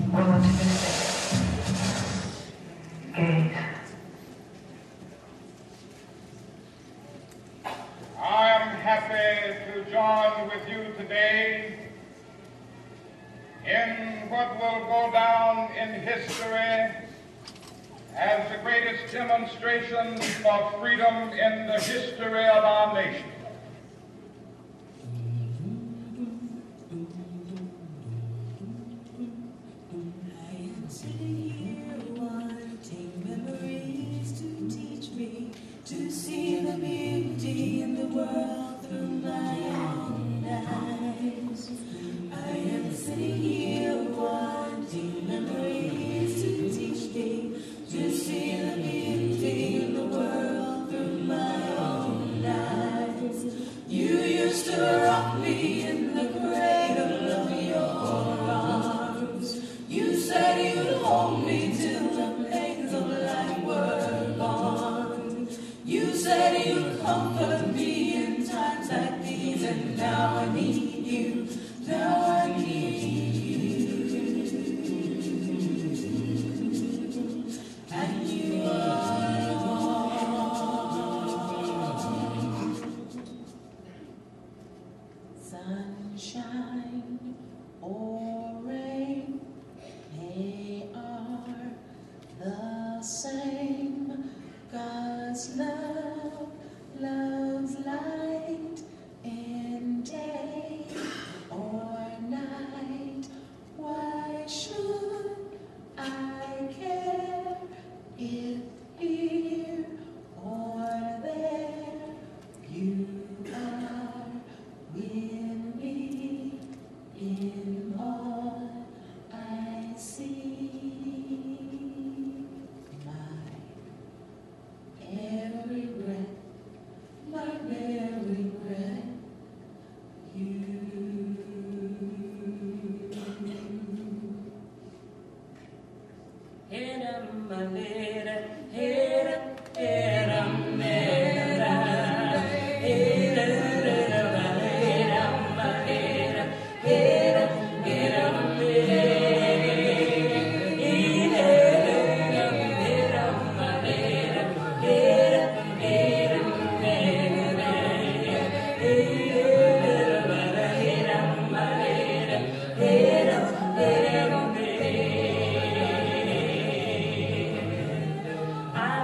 I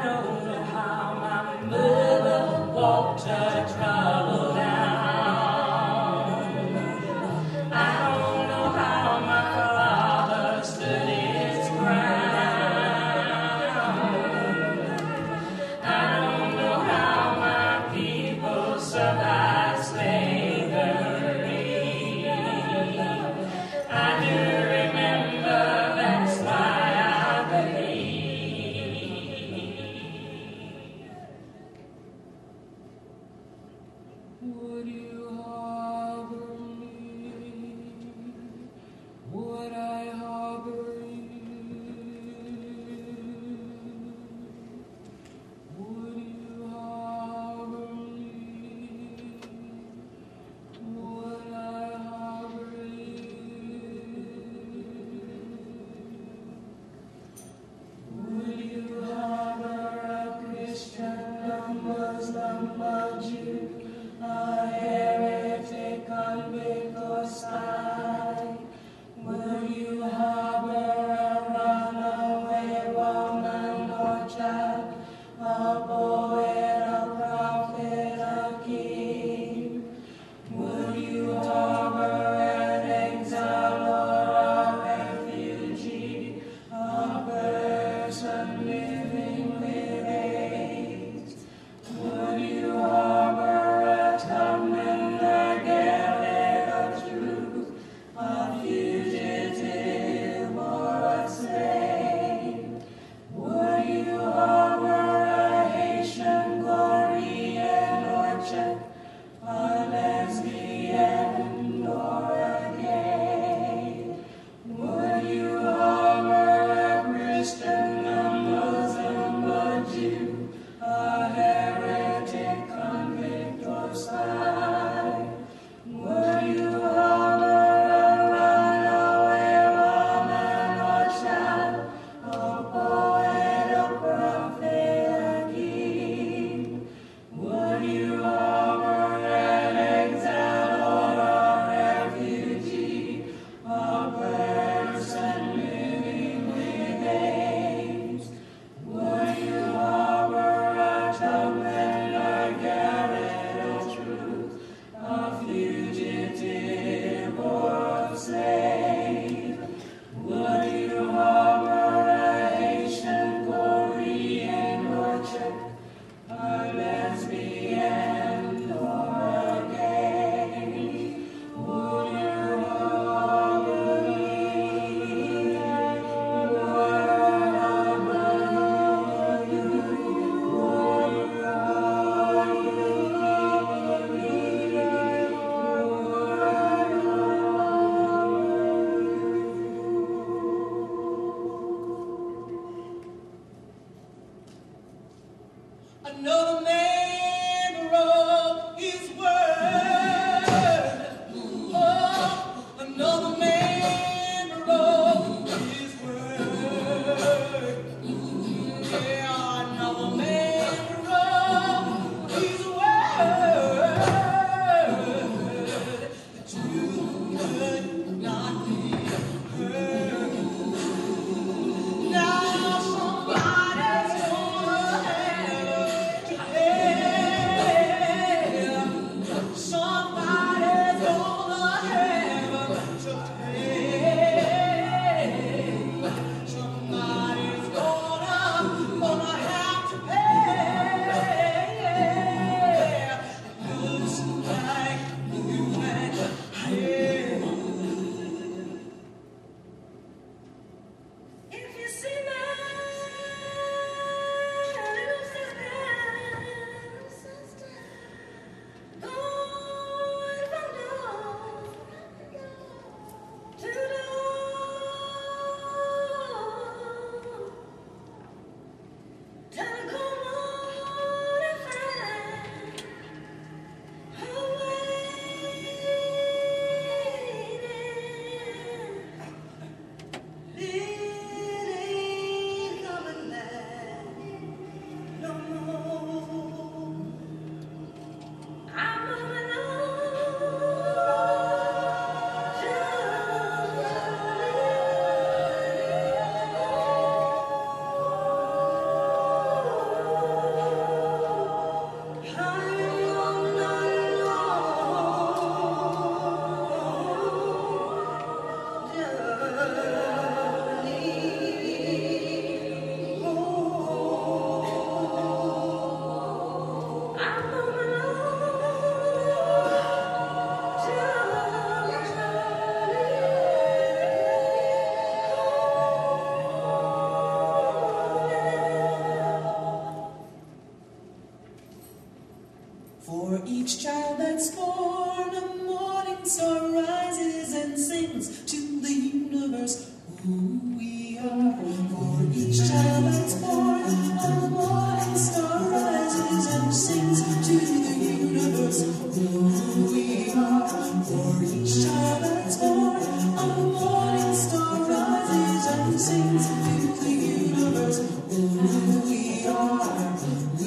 For each child that's born, a morning star rises and sings to the universe who we are. For each child that's born, a morning star rises and sings to the universe who we are. For each child that's born, a morning star rises and sings to the universe who we are.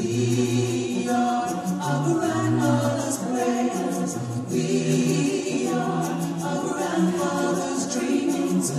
We are our grandmother's prayers. We are our grandfather's dreamings.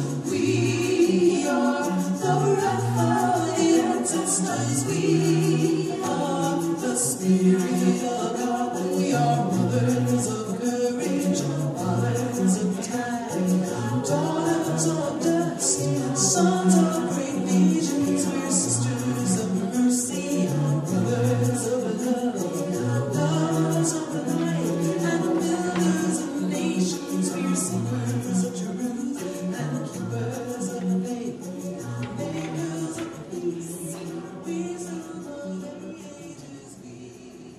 We are the breath of the ancestors. We are the spirit of God. We are mothers of courage, fathers of time, daughters of dust, sons of great visions. We're sisters of mercy, brothers of love, lovers of the light, and builders of nations. We're seekers of truth and keepers of faith, makers of peace. We serve all the ages be.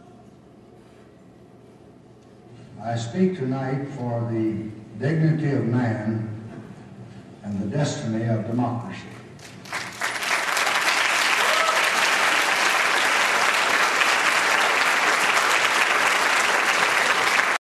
I speak tonight for the dignity of man and the destiny of democracy.